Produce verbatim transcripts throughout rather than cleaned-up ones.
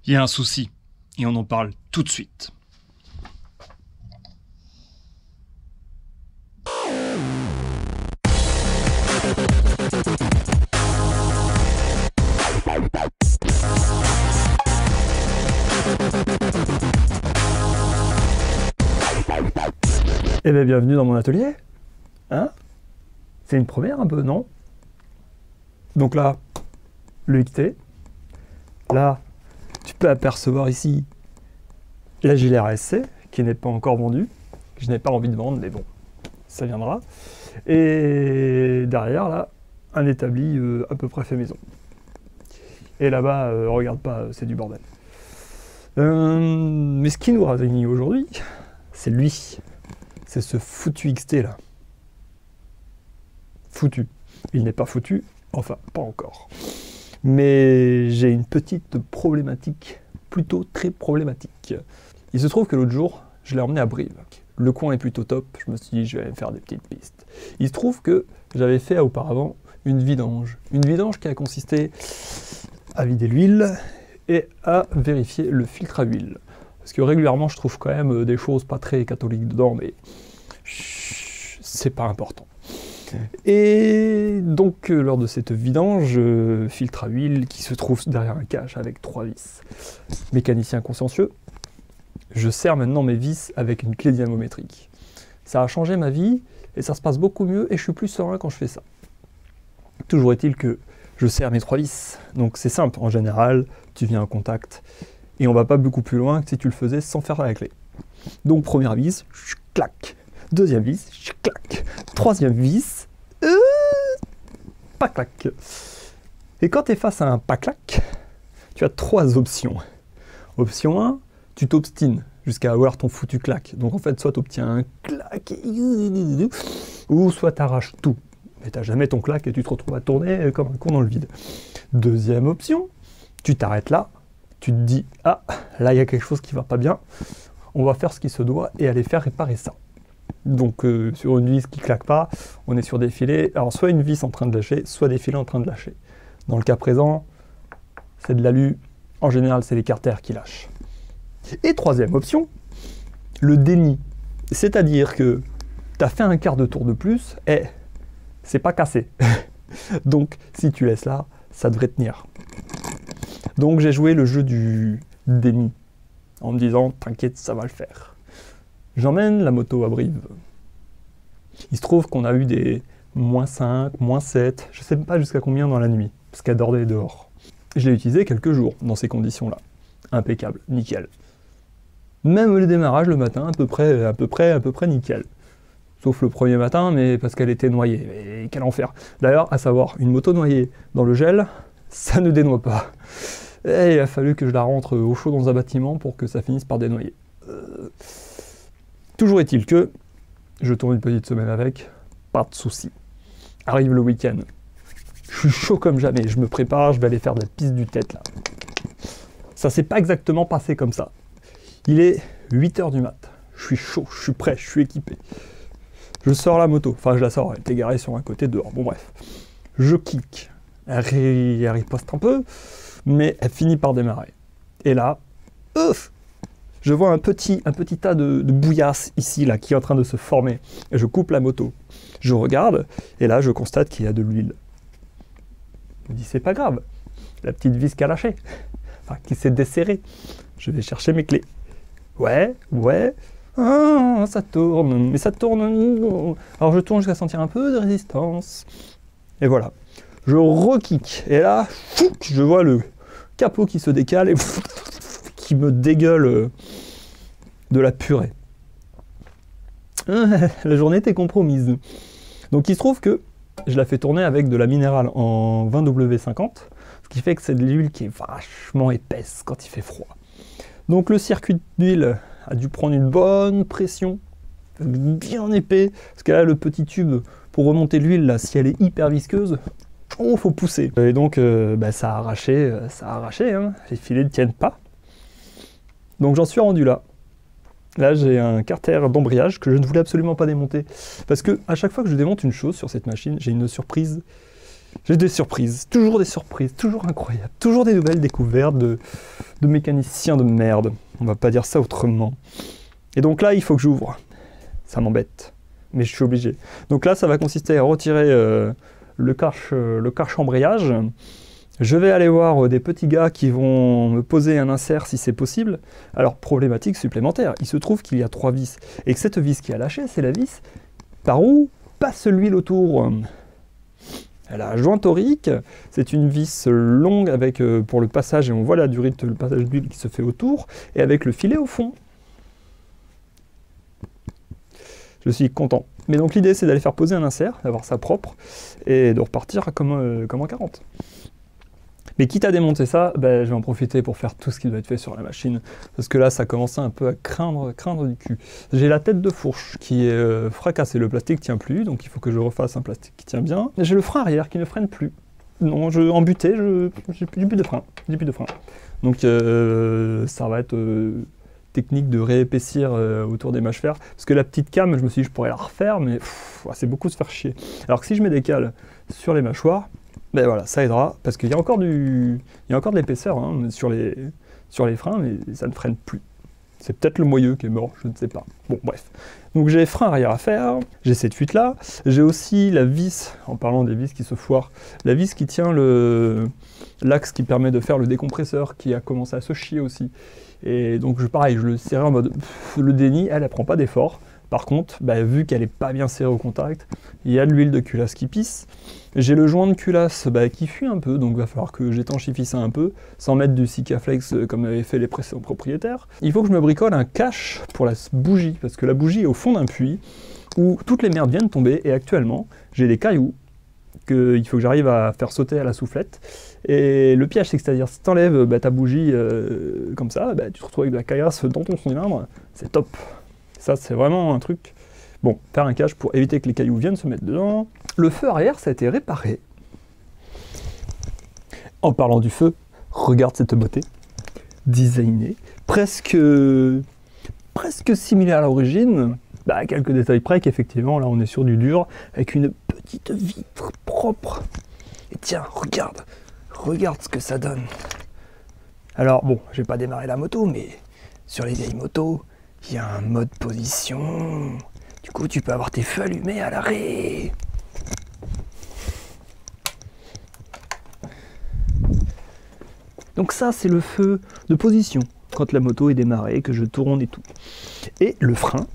Il y a un souci, et on en parle tout de suite. Eh bien, bienvenue dans mon atelier. Hein? C'est une première un peu, non? Donc là, le X T. Là, tu peux apercevoir ici la Gilet R S C, qui n'est pas encore vendue. Que je n'ai pas envie de vendre, mais bon, ça viendra. Et derrière, là, un établi euh, à peu près fait maison. Et là-bas, euh, regarde pas, c'est du bordel. Euh, mais ce qui nous réunit aujourd'hui, c'est lui. C'est ce foutu X T là. Foutu. Il n'est pas foutu, enfin pas encore. Mais j'ai une petite problématique, plutôt très problématique. Il se trouve que l'autre jour, je l'ai emmené à Brive. Le coin est plutôt top, je me suis dit je vais aller me faire des petites pistes. Il se trouve que j'avais fait auparavant une vidange. Une vidange qui a consisté à vider l'huile et à vérifier le filtre à huile. Parce que régulièrement, je trouve quand même des choses pas très catholiques dedans, mais c'est pas important. Et donc, lors de cette vidange, euh, filtre à huile qui se trouve derrière un cache avec trois vis. Mécanicien consciencieux, je serre maintenant mes vis avec une clé diamométrique. Ça a changé ma vie et ça se passe beaucoup mieux et je suis plus serein quand je fais ça. Toujours est-il que je serre mes trois vis. Donc c'est simple, en général, tu viens en contact. Et on va pas beaucoup plus loin que si tu le faisais sans faire la clé. Donc première vis, clac. Deuxième vis, clac. Troisième vis, euh, pas clac. Et quand tu es face à un pas clac, tu as trois options. Option un, tu t'obstines jusqu'à avoir ton foutu clac. Donc en fait, soit tu obtiens un clac, ou soit tu arraches tout. Mais tu n'as jamais ton clac et tu te retrouves à tourner comme un con dans le vide. Deuxième option, tu t'arrêtes là. Tu te dis, ah, là il y a quelque chose qui va pas bien, on va faire ce qui se doit et aller faire réparer ça. Donc euh, sur une vis qui claque pas, on est sur des filets, alors soit une vis en train de lâcher, soit des filets en train de lâcher. Dans le cas présent, c'est de l'alu, en général c'est les carters qui lâchent. Et troisième option, le déni. C'est-à-dire que tu as fait un quart de tour de plus et c'est pas cassé. Donc si tu laisses là, ça devrait tenir. Donc j'ai joué le jeu du déni, en me disant « t'inquiète, ça va le faire ». J'emmène la moto à Brive. Il se trouve qu'on a eu des moins cinq, moins sept, je ne sais pas jusqu'à combien dans la nuit, parce qu'elle dormait dehors. Je l'ai utilisé quelques jours dans ces conditions-là. Impeccable, nickel. Même le démarrage le matin, à peu près, à peu près, à peu près nickel. Sauf le premier matin, mais parce qu'elle était noyée. Mais quel enfer. D'ailleurs, à savoir, une moto noyée dans le gel, ça ne dénoie pas. Et il a fallu que je la rentre au chaud dans un bâtiment pour que ça finisse par dénoyer. Euh... Toujours est-il que je tourne une petite semaine avec, pas de soucis. Arrive le week-end. Je suis chaud comme jamais, je me prépare, je vais aller faire de la piste du tête là. Ça s'est pas exactement passé comme ça. Il est huit heures du mat. Je suis chaud, je suis prêt, je suis équipé. Je sors la moto, enfin je la sors, elle était garée sur un côté dehors. Bon bref. Je kick. Elle, ri... elle riposte un peu. Mais elle finit par démarrer. Et là, ouf, je vois un petit, un petit tas de, de bouillasse ici, là, qui est en train de se former. Et je coupe la moto. Je regarde, et là, je constate qu'il y a de l'huile. Je me dis, c'est pas grave. La petite vis qui a lâché. Enfin, qui s'est desserrée. Je vais chercher mes clés. Ouais, ouais. Ah, ça tourne, mais ça tourne. Alors je tourne jusqu'à sentir un peu de résistance. Et voilà. Je re-kick. Et là, je vois le capot qui se décale et qui me dégueule de la purée. La journée était compromise. Donc il se trouve que je la fais tourner avec de la minérale en vingt W cinquante, ce qui fait que c'est de l'huile qui est vachement épaisse quand il fait froid. Donc le circuit d'huile a dû prendre une bonne pression, bien épais, parce que là le petit tube pour remonter l'huile, là, si elle est hyper visqueuse, oh, faut pousser. Et donc, euh, bah, ça a arraché, ça a arraché, hein. Les filets ne tiennent pas. Donc, j'en suis rendu là. Là, j'ai un carter d'embrayage que je ne voulais absolument pas démonter. Parce que à chaque fois que je démonte une chose sur cette machine, j'ai une surprise J'ai des surprises, toujours des surprises, toujours incroyables, toujours des nouvelles découvertes de, de mécaniciens de merde. On va pas dire ça autrement. Et donc là, il faut que j'ouvre. Ça m'embête, mais je suis obligé. Donc là, ça va consister à retirer euh, le cache, euh, le cache embrayage. Je vais aller voir euh, des petits gars qui vont me poser un insert si c'est possible. Alors, problématique supplémentaire, il se trouve qu'il y a trois vis. Et que cette vis qui a lâché, c'est la vis par où passe l'huile autour. La jointe aurique, c'est une vis longue avec, euh, pour le passage, et on voit la durée de le passage d'huile qui se fait autour, et avec le filet au fond. Je suis content. Mais donc l'idée, c'est d'aller faire poser un insert, d'avoir ça propre, et de repartir comme, euh, comme en quarante. Mais quitte à démonter ça, ben, je vais en profiter pour faire tout ce qui doit être fait sur la machine, parce que là, ça commence un peu à craindre, craindre du cul. J'ai la tête de fourche qui est euh, fracassée, le plastique tient plus, donc il faut que je refasse un plastique qui tient bien. J'ai le frein arrière qui ne freine plus. Non, je, en butée, je j'ai plus de frein, j'ai plus de frein. Donc euh, ça va être euh, technique de réépaissir euh, autour des mâches fer, parce que la petite cam, je me suis dit je pourrais la refaire, mais c'est beaucoup se faire chier. Alors que si je mets des cales sur les mâchoires, ben voilà, ça aidera, parce qu'il y a encore du, il y a encore de l'épaisseur hein, sur, les, sur les freins, mais ça ne freine plus. C'est peut-être le moyeu qui est mort, je ne sais pas. Bon, bref. Donc j'ai frein arrière à faire, j'ai cette fuite-là, j'ai aussi la vis, en parlant des vis qui se foirent, la vis qui tient le l'axe qui permet de faire le décompresseur, qui a commencé à se chier aussi. Et donc je, pareil, je le serrais en mode, pff, le déni, elle, elle prend pas d'effort. Par contre, bah, vu qu'elle n'est pas bien serrée au contact, il y a de l'huile de culasse qui pisse. J'ai le joint de culasse bah, qui fuit un peu, donc il va falloir que j'étanchifie ça un peu, sans mettre du Sikaflex euh, comme avaient fait les précédents propriétaires. Il faut que je me bricole un cache pour la bougie, parce que la bougie est au fond d'un puits, où toutes les merdes viennent tomber, et actuellement, j'ai des cailloux, qu'il faut que j'arrive à faire sauter à la soufflette. Et le piège, c'est que c'est-à-dire, si tu enlèves bah, ta bougie euh, comme ça, bah, tu te retrouves avec de la caillasse dans ton cylindre, c'est top. Ça, c'est vraiment un truc... Bon, faire un cache pour éviter que les cailloux viennent se mettre dedans. Le feu arrière, ça a été réparé. En parlant du feu, regarde cette beauté. Designée, presque... presque similaire à l'origine. Bah, à quelques détails près qu'effectivement, là, on est sur du dur, avec une petite vitre propre. Et tiens, regarde, regarde ce que ça donne. Alors, bon, j'ai pas démarré la moto, mais sur les vieilles motos, il y a un mode position. Du coup, tu peux avoir tes feux allumés à l'arrêt. Donc ça, c'est le feu de position, quand la moto est démarrée, que je tourne et tout. Et le frein.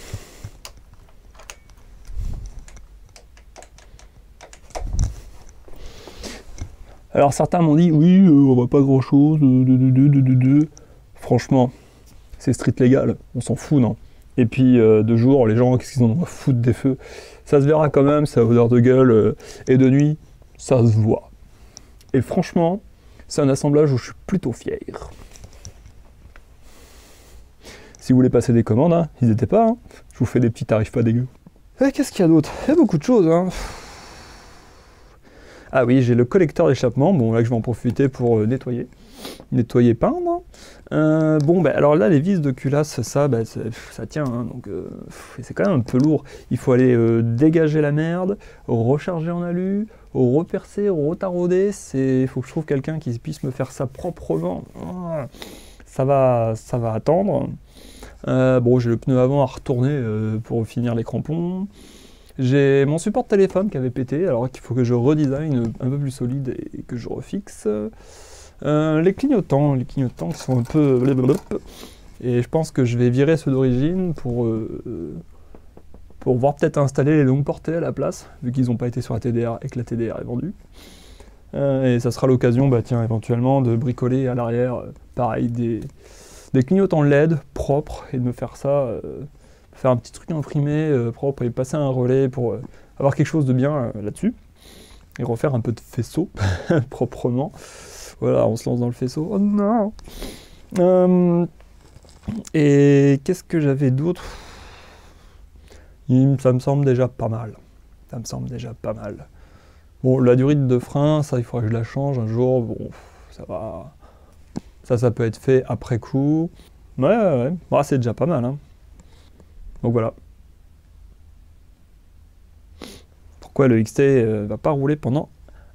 Alors certains m'ont dit, oui, euh, on voit pas grand-chose, de, de, de, de, de, de. Franchement, c'est street légal, on s'en fout, non? Et puis, euh, de jour, les gens, qu'est-ce qu'ils en ont à foutre des feux? Ça se verra quand même, ça a odeur de gueule, euh, et de nuit, ça se voit. Et franchement, c'est un assemblage où je suis plutôt fier. Si vous voulez passer des commandes, hein, n'hésitez pas, hein. Je vous fais des petits tarifs pas dégueux. Et qu'est-ce qu'il y a d'autre? Il y a beaucoup de choses, hein. Ah oui, j'ai le collecteur d'échappement, bon là je vais en profiter pour euh, nettoyer. Nettoyer, peindre. Euh, bon, bah, alors là, les vis de culasse, ça, bah, ça tient, hein, donc euh, c'est quand même un peu lourd. Il faut aller euh, dégager la merde, recharger en alu, repercer, retarauder. Il faut que je trouve quelqu'un qui puisse me faire ça proprement. Ça va, ça va attendre. Euh, bon, j'ai le pneu avant à retourner euh, pour finir les crampons. J'ai mon support de téléphone qui avait pété, alors qu'il faut que je redesign un peu plus solide et que je refixe. Euh, les clignotants, les clignotants qui sont un peu blablabla. Et je pense que je vais virer ceux d'origine pour, euh, pour voir peut-être installer les longues portées à la place, vu qu'ils n'ont pas été sur la T D R et que la T D R est vendue. Euh, et ça sera l'occasion, bah, tiens, éventuellement, de bricoler à l'arrière, euh, pareil, des, des clignotants L E D propres et de me faire ça, euh, faire un petit truc imprimé euh, propre et passer un relais pour euh, avoir quelque chose de bien euh, là-dessus. Et refaire un peu de faisceau, proprement. Voilà, on se lance dans le faisceau. Oh non euh, Et qu'est-ce que j'avais d'autre? Ça me semble déjà pas mal. Ça me semble déjà pas mal. Bon, la durite de frein, ça, il faudra que je la change un jour. Bon, ça va... Ça, ça peut être fait après coup. Ouais, ouais, ouais. Bah, c'est déjà pas mal, hein. Donc voilà. Pourquoi le X T euh, va pas rouler pendant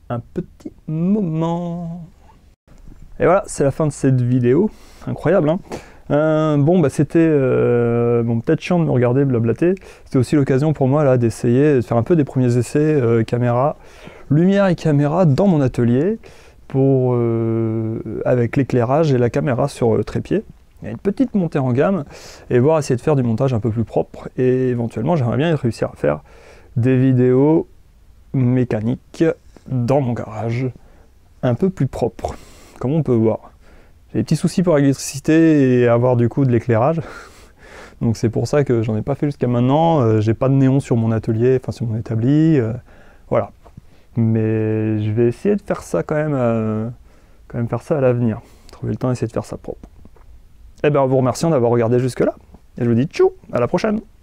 un petit moment. Et voilà, c'est la fin de cette vidéo. Incroyable, hein. Euh, bon, bah c'était euh, bon, peut-être chiant de me regarder blablater. C'était aussi l'occasion pour moi là d'essayer, de faire un peu des premiers essais euh, caméra, lumière et caméra dans mon atelier, pour euh, avec l'éclairage et la caméra sur euh, trépied. Il y a une petite montée en gamme et voir essayer de faire du montage un peu plus propre. Et éventuellement, j'aimerais bien réussir à faire des vidéos mécaniques dans mon garage, un peu plus propre, comme on peut voir. J'ai des petits soucis pour l'électricité et avoir du coup de l'éclairage. Donc c'est pour ça que j'en ai pas fait jusqu'à maintenant. Euh, j'ai pas de néon sur mon atelier, enfin sur mon établi. Euh, voilà. Mais je vais essayer de faire ça quand même, euh, quand même faire ça à l'avenir. Trouver le temps d'essayer de faire ça propre. Eh bien, en vous remerciant d'avoir regardé jusque là. Et je vous dis tchou, à la prochaine.